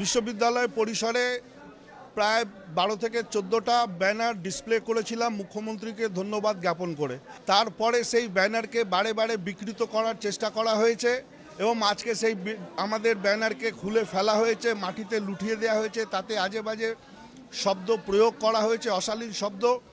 বিশ্ববিদ্যালয় পরিসরে প্রায় 12 থেকে 14টা ব্যানার ডিসপ্লে করেছিলাম মুখ্যমন্ত্রীকে ধন্যবাদ জ্ঞাপন করে। তারপরে সেই ব্যানারকে বারে বারে বিকৃত করার চেষ্টা করা হয়েছে এবং আজকে সেই আমাদের ব্যানারকে খুলে ফেলা হয়েছে, মাটিতে লুটিয়ে দেওয়া হয়েছে, তাতে আজে বাজে শব্দ প্রয়োগ করা হয়েছে, অশালীন শব্দ।